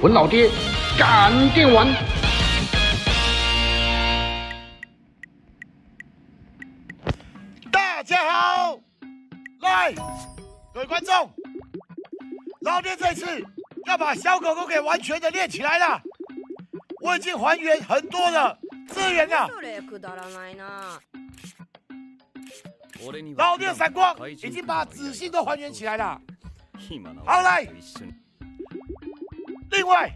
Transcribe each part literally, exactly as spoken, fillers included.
文老爹赶电玩。 大家好，来，各位观众，老爹这次要把小狗狗给完全的练起来了。我已经还原很多的资源了。老爹的闪光已经把子信都还原起来了。好来，另外，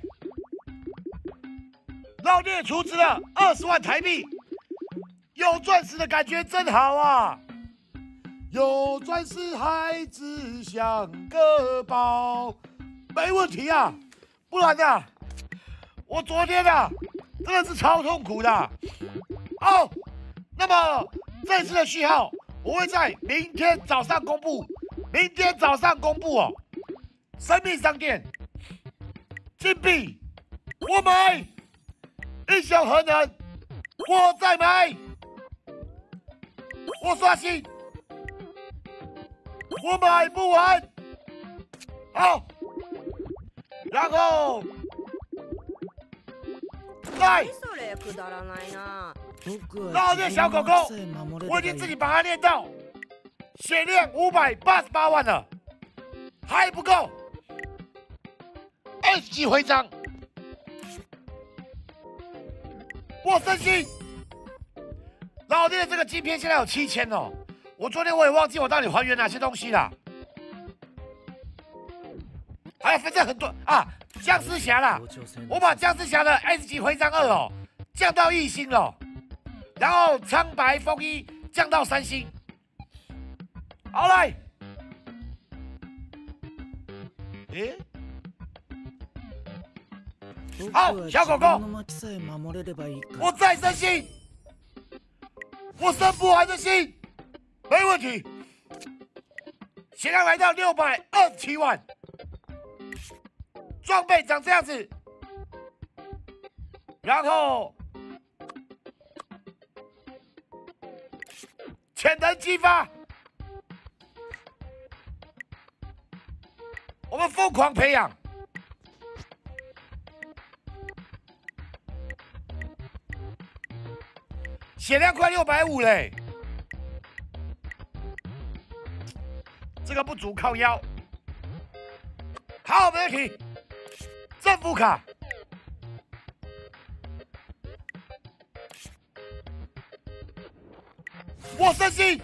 老爹储值了二十万台币，有钻石的感觉真好啊！有钻石孩子像个宝，没问题啊，不然啊，我昨天啊真的是超痛苦的。好，那么这次的序号我会在明天早上公布，明天早上公布哦。生命商店金币我买，英雄核能我再买，我刷新。我买不完，好，然后来，老爹小狗狗，我已经自己把它练到血量五百八十八万了，还不够。S 级徽章，我升级，老爹的这个晶片现在有七千哦。我昨天我也忘记我到底还原哪些东西了，还有分成很多啊，僵尸侠啦，我把僵尸侠的 S 级徽章二哦降到一星了，然后苍白风衣降到三星。好来，诶，好小狗狗，我再升星，我升不完的星。没问题，血量来到六百二十七万，装备长这样子，然后潜能激发，我们疯狂培养，血量快六百五嘞。这个不足靠腰，好，没问题。政府卡，我升星，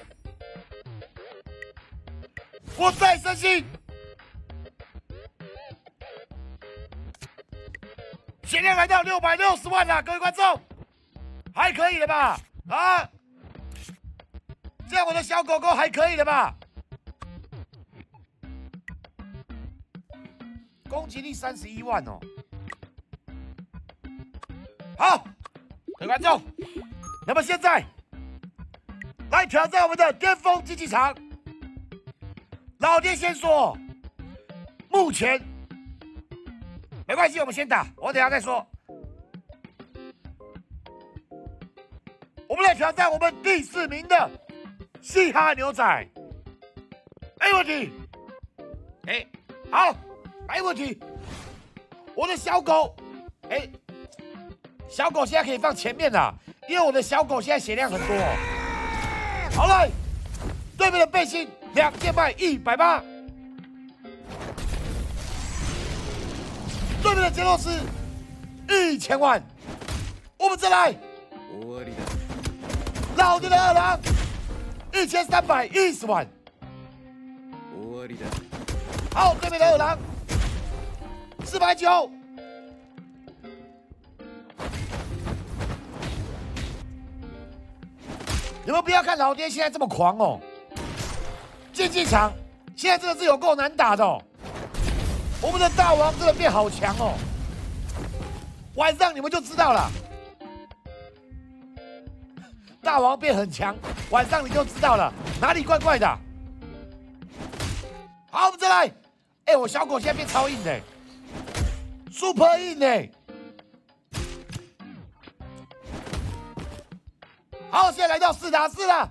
我再升星，血量来到六百六十万了，各位观众，还可以了吧？啊，这样我的小狗狗还可以了吧？攻击力三十一万哦，好，各位观众，那么现在来挑战我们的巅峰竞技场。老爹先说，目前没关系，我们先打，我等下再说。我们来挑战我们第四名的嘻哈牛仔，没问题。哎，好。没问题，我的小狗，哎、欸，小狗现在可以放前面了，因为我的小狗现在血量很多、哦。好了，对面的背心两件卖一百八，对面的杰洛斯一千万，我们再来，老爹的二郎一千三百一十万，好，对面的二郎。四百九，你们不要看老爹现在这么狂哦，竞技场现在真的是有够难打的哦。我们的大王真的变好强哦，晚上你们就知道了。大王变很强，晚上你就知道了，哪里怪怪的。好，我们再来。哎、欸，我小狗现在变超硬的。super 硬呢！好，现在来到四打四了。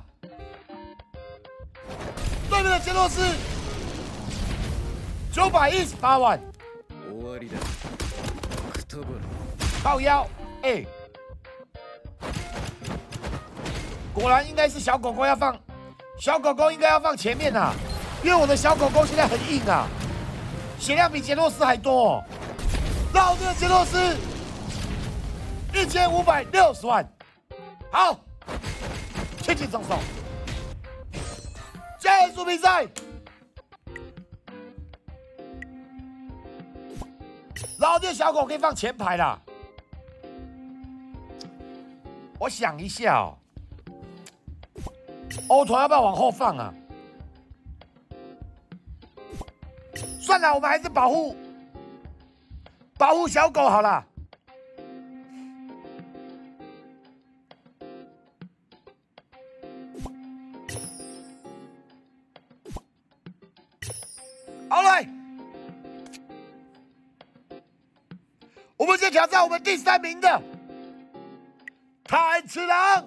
对面的杰洛斯九百一十八万， 靠腰，哎、欸，果然应该是小狗狗要放，小狗狗应该要放前面啊，因为我的小狗狗现在很硬啊，血量比杰洛斯还多、哦。老爹杰洛斯一千五百六十万，好，轻轻松松，结束比赛。老爹小狗可以放前排啦。我想一下哦，欧团要不要往后放啊？算了，我们还是保护保护小狗好了。好嘞，我们先挑战我们第三名的炭治郎。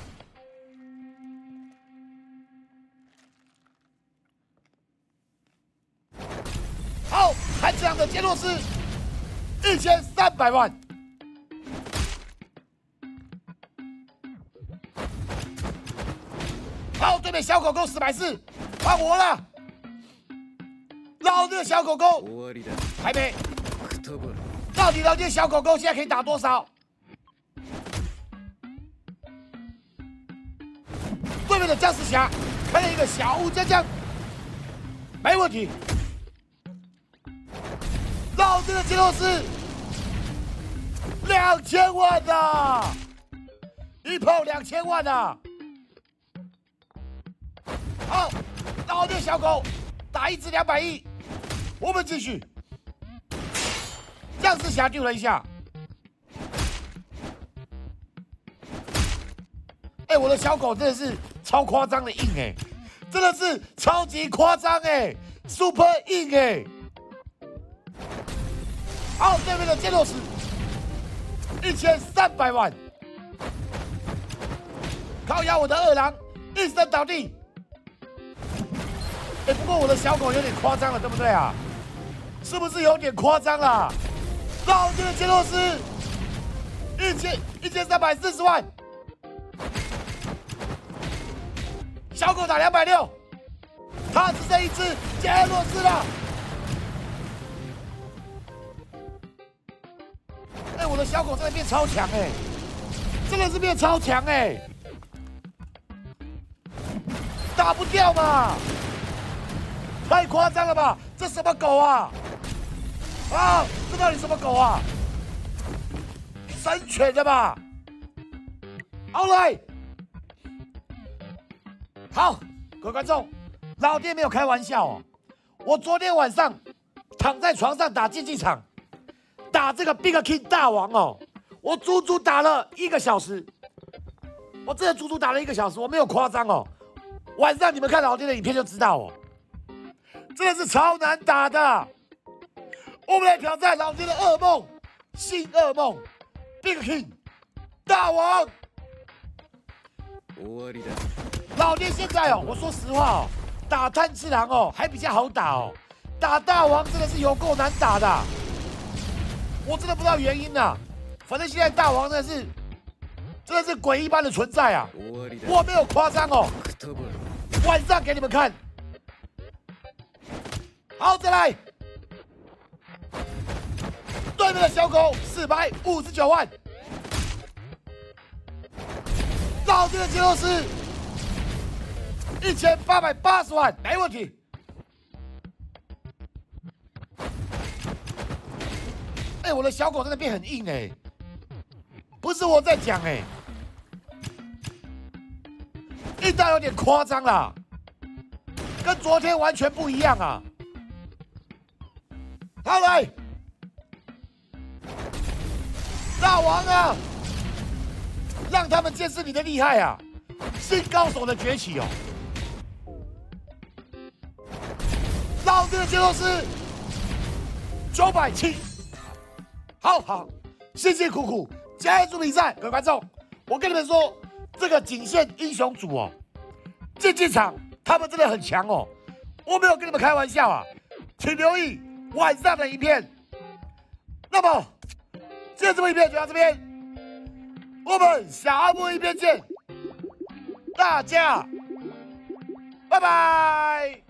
好，炭治郎的杰洛斯一千三百万。好，对面小狗狗四百四，换我了。老爹小狗狗还没，到底老爹小狗狗现在可以打多少？对面的僵尸侠开了一个小巫将将，没问题。老爹的杰洛斯两千万呐，一炮两千万呐！好，老爹小狗打一只两百亿。我们继续，僵尸侠丢了一下，哎、欸，我的小狗真的是超夸张的硬哎、欸，真的是超级夸张哎 ，super 硬哎、欸。好，对面的杰洛斯一千三百万，靠压我的二郎一声倒地。哎、欸，不过我的小狗有点夸张了，对不对啊？是不是有点夸张啦？老爹的杰洛斯一千一千三百四十万，小狗打两百六，他只剩一只杰洛斯了。哎、欸，我的小狗真的变超强哎、欸，真的是变超强哎、欸，打不掉嘛！太夸张了吧！这什么狗啊？啊，这到底什么狗啊？神犬的吧 ？All right， 好，各位观众，老爹没有开玩笑哦。我昨天晚上躺在床上打竞技场，打这个 Big King 大王哦，我足足打了一个小时。我真的足足打了一个小时，我没有夸张哦。晚上你们看老爹的影片就知道哦。真的是超难打的，我们来挑战老爹的噩梦，新噩梦 ，Big King 大王。老爹现在哦，我说实话哦，打炭治郎哦还比较好打哦，打大王真的是有够难打的，我真的不知道原因啊。反正现在大王真的是，真的是鬼一般的存在啊，我没有夸张哦，晚上给你们看。好，再来，对面的小狗四百五十九万，老爹的杰洛斯一千八百八十万，没问题。哎、欸，我的小狗真的变很硬哎、欸，不是我在讲哎、欸，硬到有点夸张啦，跟昨天完全不一样啊。好来，大王啊，让他们见识你的厉害啊！新高手的崛起哦！老爹的杰洛斯九百七，好好，辛辛苦苦结束比赛，各位观众，我跟你们说，这个仅限英雄组哦，竞技场他们真的很强哦，我没有跟你们开玩笑啊，请留意晚上的影片， 那么，今天这部影片就到这边，我们下部影片见，大家拜拜。